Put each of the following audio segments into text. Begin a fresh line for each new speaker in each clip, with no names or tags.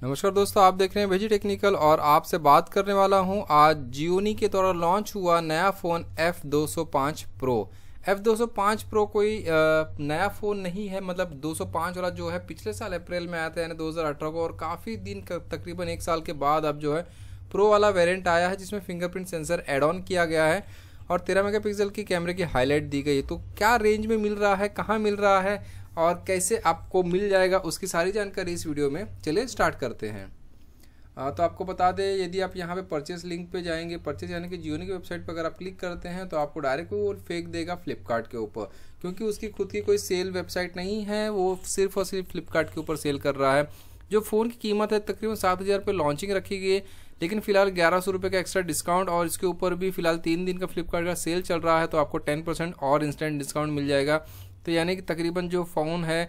नमस्कार दोस्तों, आप देख रहे हैं वेजी टेक्निकल और आपसे बात करने वाला हूं आज जियोनी के द्वारा लॉन्च हुआ नया phone F205 Pro। F205 Pro कोई नया फ़ोन नहीं है, मतलब 205 वाला जो है पिछले साल अप्रैल में आया था, यानी 2018 को, और काफ़ी दिन तकरीबन 1 साल के बाद अब जो है प्रो वाला वेरिएंट आया है जिसमें फिंगरप्रिंट सेंसर एड ऑन किया गया है और 13 मेगापिक्सल की कैमरे की हाईलाइट दी गई है। तो क्या रेंज में मिल रहा है, कहाँ मिल रहा है और कैसे आपको मिल जाएगा, उसकी सारी जानकारी इस वीडियो में। चलिए स्टार्ट करते हैं। तो आपको बता दें, यदि आप यहाँ पे परचेस लिंक पे जाएंगे, परचेस यानी कि जियोनी की वेबसाइट पर अगर आप क्लिक करते हैं तो आपको डायरेक्ट वो फेंक देगा फ्लिपकार्ट के ऊपर, क्योंकि उसकी खुद की कोई सेल वेबसाइट नहीं है, वो सिर्फ और सिर्फ फ्लिपकार्ट के ऊपर सेल कर रहा है। जो फ़ोन की कीमत है तकरीबन 7,000 रुपये लॉन्चिंग रखी गई है, लेकिन फिलहाल 1100 रुपये का एक्स्ट्रा डिस्काउंट और इसके ऊपर भी फिलहाल 3 दिन का फ्लिपकार्ट का सेल चल रहा है, तो आपको 10% और इंस्टेंट डिस्काउंट मिल जाएगा। तो यानी कि तकरीबन जो फ़ोन है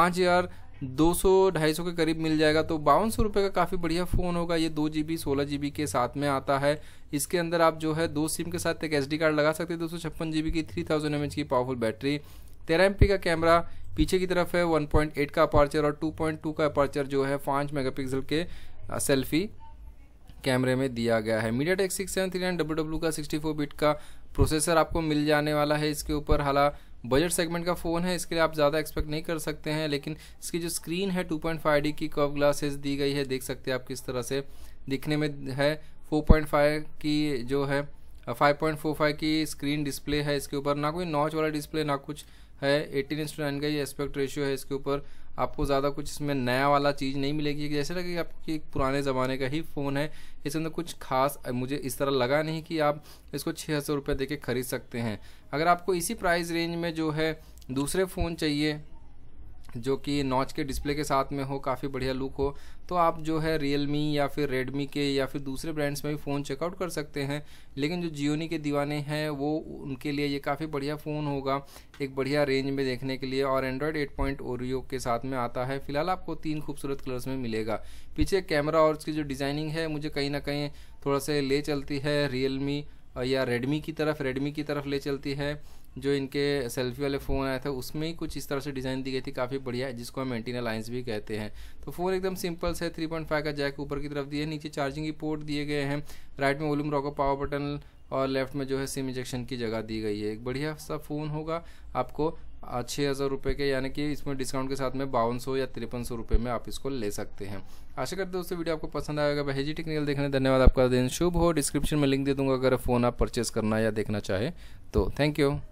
5,200-250 के करीब मिल जाएगा। तो 5200 रुपये का काफ़ी बढ़िया फ़ोन होगा। ये 2 GB 16 GB के साथ में आता है। इसके अंदर आप जो है 2 सिम के साथ एक SD कार्ड लगा सकते हैं, 256 GB की 3000 mAh की पावरफुल बैटरी, 13 MP का कैमरा पीछे की तरफ है, 1.8 का अपर्चर और 2.2 का अपर्चर जो है 5 मेगापिक्सल के सेल्फी कैमरे में दिया गया है। MediaTek 6739WW का 64 बिट का प्रोसेसर आपको मिल जाने वाला है इसके ऊपर। हालांकि बजट सेगमेंट का फ़ोन है, इसके लिए आप ज़्यादा एक्सपेक्ट नहीं कर सकते हैं, लेकिन इसकी जो स्क्रीन है 2.5D की कर्व ग्लासेस दी गई है, देख सकते हैं आप किस तरह से दिखने में है। 4.5 की जो है 5.45 की स्क्रीन डिस्प्ले है इसके ऊपर, ना कोई नॉच वाला डिस्प्ले ना कुछ है। 18:9 का ये एस्पेक्ट रेशियो है इसके ऊपर। आपको ज़्यादा कुछ इसमें नया वाला चीज़ नहीं मिलेगी, जैसे लगे कि आपकी एक पुराने ज़माने का ही फ़ोन है। इसके अंदर कुछ खास मुझे इस तरह लगा नहीं कि आप इसको 600 रुपये दे के खरीद सकते हैं। अगर आपको इसी प्राइस रेंज में जो है दूसरे फ़ोन चाहिए जो कि नॉच के डिस्प्ले के साथ में हो, काफ़ी बढ़िया लुक हो, तो आप जो है रियलमी या फिर रेडमी के या फिर दूसरे ब्रांड्स में भी फ़ोन चेकआउट कर सकते हैं। लेकिन जो जियोनी के दीवाने हैं वो उनके लिए ये काफ़ी बढ़िया फ़ोन होगा एक बढ़िया रेंज में देखने के लिए। और एंड्रॉयड 8 ओरियो के साथ में आता है। फिलहाल आपको 3 खूबसूरत कलर्स में मिलेगा। पीछे कैमरा और उसकी जो डिज़ाइनिंग है मुझे कहीं ना कहीं थोड़ा सा ले चलती है रियलमी या रेडमी की तरफ ले चलती है। जो इनके सेल्फी वाले फ़ोन आया था उसमें ही कुछ इस तरह से डिज़ाइन दी गई थी, काफ़ी बढ़िया, जिसको हम एंटीना लाइंस भी कहते हैं। तो फ़ोन एकदम सिंपल से 3.5 का जैक ऊपर की तरफ दिए, नीचे चार्जिंग की पोर्ट दिए गए हैं, राइट में वॉल्यूम रॉकर पावर बटन और लेफ्ट में जो है सिम इंजेक्शन की जगह दी गई है। एक बढ़िया सा फ़ोन होगा आपको 6,000 रुपये के, यानी कि इसमें डिस्काउंट के साथ में 5200 या 5300 रुपये में आप इसको ले सकते हैं। आशा करते हैं दोस्तों वीडियो आपको पसंद आएगा। वेजी टेक्निकल देखने धन्यवाद। आपका दिन शुभ हो। डिस्क्रिप्शन में लिंक दे दूंगा अगर फ़ोन आप परचेस करना या देखना चाहे तो। Thank you.